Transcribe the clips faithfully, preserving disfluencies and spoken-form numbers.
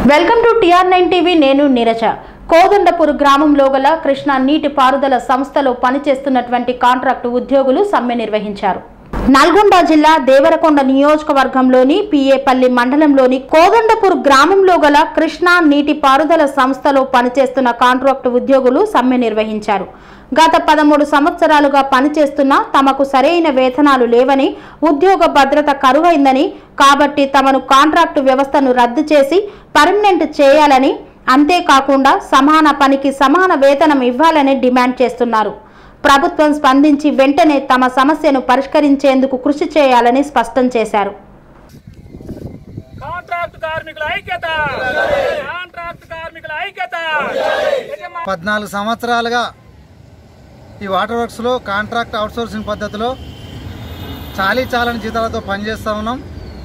Welcome to TR nine TV. నేను నీరజ. కోదండపూర్ గ్రామంలో గల కృష్ణా నీటి పారుదల సంస్థలో పనిచేస్తున్నటువంటి కాంట్రాక్టు ఉద్యోగులు సమ్మె నిర్వహించారు. నల్గొండ జిల్లా దేవరకొండ నియోజకవర్గంలోని పిఏపల్లి మండలంలోని కోదండపూర్ గ్రామంలో గల కృష్ణా నీటి పారుదల సంస్థలో పనిచేస్తున్న కాంట్రాక్టు ఉద్యోగులు సమ్మె నిర్వహించారు. గత పదమూడు సంవత్సరాలుగా పనిచేస్తున్నా తమకు సరైన వేతనాలు లేవని, ఉద్యోగ భద్రత కరువైందని, కాబట్టి తమను కాంట్రాక్టు వ్యవస్థను రద్దు చేసి పర్మనెంట్ చేయాలని, అంతేకాకుండా సమాన పనికి సమాన వేతనం ఇవ్వాలని డిమాండ్ చేస్తున్నారు. ప్రభుత్వం స్పందించి వెంటనే తమ సమస్యను పరిష్కరించేందుకు కృషి చేయాలని స్పష్టం చేశారు. పద్నాలుగు సంవత్సరాలుగా ఈ వాటర్ వర్క్స్లో కాంట్రాక్ట్ అవుట్సోర్సింగ్ పద్ధతిలో చాలీ చాలని జీతాలతో పనిచేస్తూ ఉన్నాం.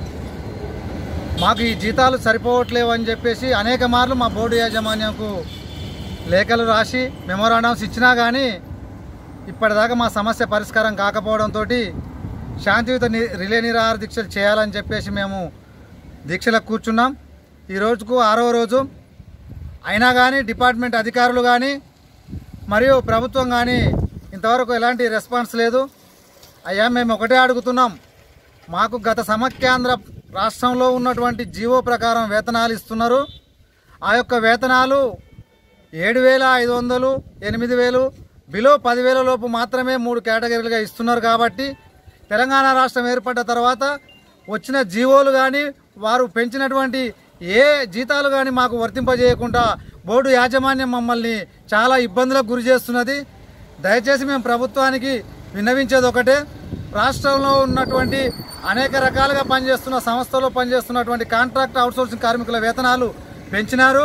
మాకు ఈ జీతాలు సరిపోవట్లేవు అని చెప్పేసి అనేక మార్లు మా బోర్డు యాజమాన్యంకు లేఖలు రాసి మెమోరాండమ్స్ ఇచ్చినా కానీ ఇప్పటిదాకా మా సమస్య పరిష్కారం కాకపోవడంతో శాంతియుత రిలే నిరాహార దీక్షలు చేయాలని చెప్పేసి మేము దీక్షలకు కూర్చున్నాం. ఈ రోజుకు ఆరో రోజు అయినా కానీ డిపార్ట్మెంట్ అధికారులు కానీ మరియు ప్రభుత్వం కానీ ఇంతవరకు ఎలాంటి రెస్పాన్స్ లేదు. అయ్యా, మేము ఒకటే అడుగుతున్నాం, మాకు గత సమైక్యాంధ్ర రాష్ట్రంలో ఉన్నటువంటి జీవో ప్రకారం వేతనాలు ఇస్తున్నారు. ఆ యొక్క వేతనాలు ఏడు వేల ఐదు వందలు ఎనిమిది వేలు బిలో పదివేల లోపు మాత్రమే మూడు కేటగిరీలుగా ఇస్తున్నారు. కాబట్టి తెలంగాణ రాష్ట్రం ఏర్పడ్డ తర్వాత వచ్చిన జీవోలు కానీ వారు పెంచినటువంటి ఏ జీతాలు కానీ మాకు వర్తింపజేయకుండా బోర్డు యాజమాన్యం మమ్మల్ని చాలా ఇబ్బందులకు గురి చేస్తున్నది. దయచేసి మేము ప్రభుత్వానికి విన్నవించేది ఒకటే, రాష్ట్రంలో ఉన్నటువంటి అనేక రకాలుగా పనిచేస్తున్న సంస్థలో పనిచేస్తున్నటువంటి కాంట్రాక్ట్ అవుట్సోర్సింగ్ కార్మికుల వేతనాలు పెంచినారు.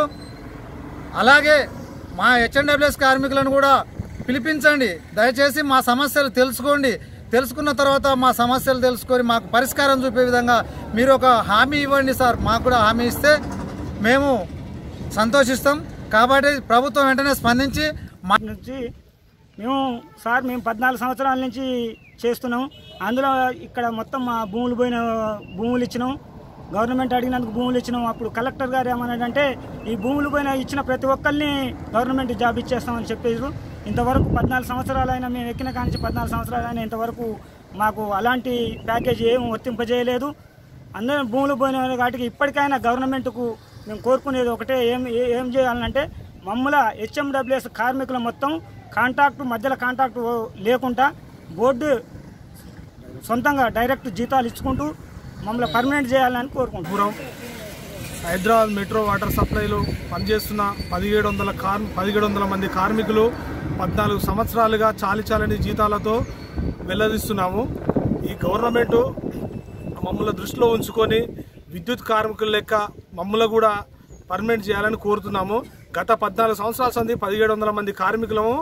అలాగే మా హెచ్ఎండబ్ల్యూఎస్ కార్మికులను కూడా పిలిపించండి. దయచేసి మా సమస్యలు తెలుసుకోండి. తెలుసుకున్న తర్వాత మా సమస్యలు తెలుసుకొని మాకు పరిష్కారం చూపే విధంగా మీరు ఒక హామీ ఇవ్వండి సార్. మాకు కూడా హామీ ఇస్తే మేము సంతోషిస్తాం. కాబట్టి ప్రభుత్వం వెంటనే స్పందించి మా నుంచి మేము సార్ మేము పద్నాలుగు సంవత్సరాల నుంచి చేస్తున్నాం. అందులో ఇక్కడ మొత్తం మా భూములు పోయిన భూములు ఇచ్చినాం. గవర్నమెంట్ అడిగినందుకు భూములు ఇచ్చినాం. అప్పుడు కలెక్టర్ గారు ఏమన్నాడంటే ఈ భూములు పోయిన ఇచ్చిన ప్రతి ఒక్కరిని గవర్నమెంట్ జాబ్ ఇచ్చేస్తామని చెప్పేసి ఇంతవరకు పద్నాలుగు సంవత్సరాలైనా మేము ఎక్కిన కానించి పద్నాలుగు సంవత్సరాలైనా ఇంతవరకు మాకు అలాంటి ప్యాకేజీ ఏం వర్తింపజేయలేదు. అందరూ భూములు పోయిన వాటికి ఇప్పటికైనా గవర్నమెంట్కు మేము కోరుకునేది ఒకటే, ఏం ఏం చేయాలంటే మమ్మల్ని హెచ్ఎండబ్ల్యూఎస్ కార్మికులు మొత్తం కాంట్రాక్టు మధ్యలో కాంట్రాక్టు లేకుండా బోర్డు సొంతంగా డైరెక్ట్ జీతాలు ఇచ్చుకుంటూ మమ్మల్ని పర్మనెంట్ చేయాలని కోరుకుంటున్నాం. హైదరాబాద్ మెట్రో వాటర్ సప్లైలో పనిచేస్తున్న పదిహేడు వందల కార్ పదిహేడు వందల మంది కార్మికులు పద్నాలుగు సంవత్సరాలుగా చాలి చాలని జీతాలతో వెల్లదిస్తున్నాము. ఈ గవర్నమెంటు మమ్మల్ని దృష్టిలో ఉంచుకొని విద్యుత్ కార్మికుల లెక్క మమ్మల్ని కూడా పర్మనెంట్ చేయాలని కోరుతున్నాము. గత పద్నాలుగు సంవత్సరాల సంది పదిహేడు వందల మంది కార్మికులము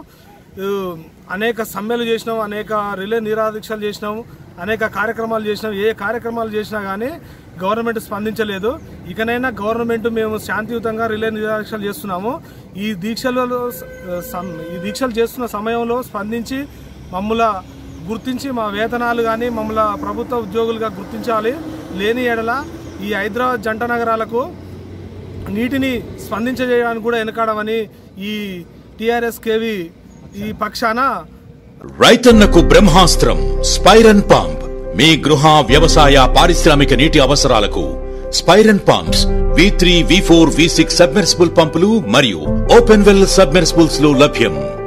అనేక సమ్మెలు చేసినాము, అనేక రిలే నిరాహార దీక్షలు చేసినాము, అనేక కార్యక్రమాలు చేసినాం. ఏ కార్యక్రమాలు చేసినా కానీ గవర్నమెంట్ స్పందించలేదు. ఇకనైనా గవర్నమెంట్ మేము శాంతియుతంగా రిలే నిరాహార దీక్షలు చేస్తున్నాము. ఈ దీక్షలలో ఈ దీక్షలు చేస్తున్న సమయంలో స్పందించి మమ్మల్ని గుర్తించి మా వేతనాలు కానీ మమ్మల్ని ప్రభుత్వ ఉద్యోగులుగా గుర్తించాలి. లేని ఎడల ఈ హైదరాబాద్ జంట నగరాలకు నీటిని స్పందించజేయడానికి కూడా వెనకాడమని ఈ టిఆర్ఎస్ కేవి ఈ పక్షాన రైతన్నకు బ్రహ్మాస్త్రం స్పైరన్ పంప్ మీ గృహ వ్యవసాయ పారిశ్రామిక నీటి అవసరాలకు Spiran pumps V three V four V six submersible పంపులు మరియు ఓపెన్ వెల్ సబ్మెర్సిబుల్స్ లో లభ్యం.